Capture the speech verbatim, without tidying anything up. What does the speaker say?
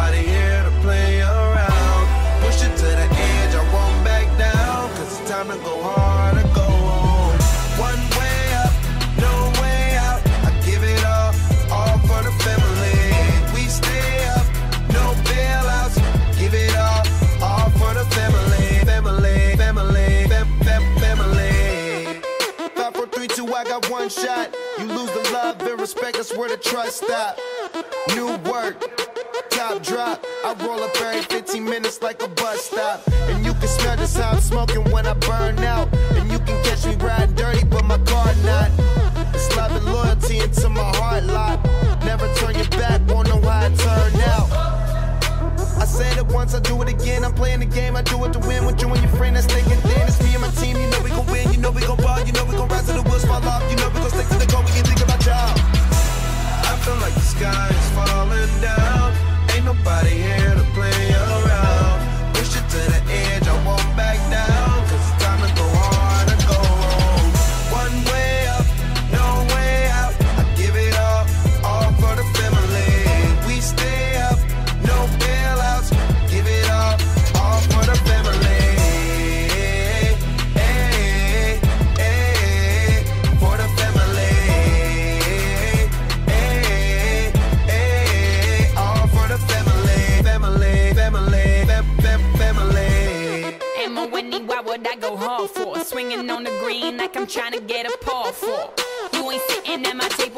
nobody here to play around. Push it to the edge, I won't back down, cause it's time to go hard or go home. One way up, no way out, I give it all, all for the family. We stay up, no bailouts, give it all, all for the family. Family, family, fam, fam, family. Five, four, three, two, I got one shot. You lose the love and respect, that's where the trust stop. New work, top drop, I roll up every fifteen minutes like a bus stop. And you can smell just how I'm smoking when I burn out. And you can catch me riding dirty, but my car not. It's love and loyalty into my heart lock. Never turn your back, won't know how it turned out. I said it once, I do it again. I'm playing the game, I do it to win. With you and your friend that's thinking thin. It's me and my team, you know we gon' win. You know we gon' ball, you know we gon' rise to the wheels fall off. You know we gon' stick to the goal, we can think about y'all. I feel like the sky is falling down. Ain't nobody here to play around. Push it to the edge, I won't back down, cause it's time to go hard or go home. One way up, no way out, I give it all, all for the family. We stay up, no bailouts, give it all, all for the family. Hey, hey, for the family. Hey, hey, all for the family. Family, family, fam, fam, family. M O N E, why would I go hard for? Swinging on the green like I'm trying to get a paw for. You ain't sitting at my table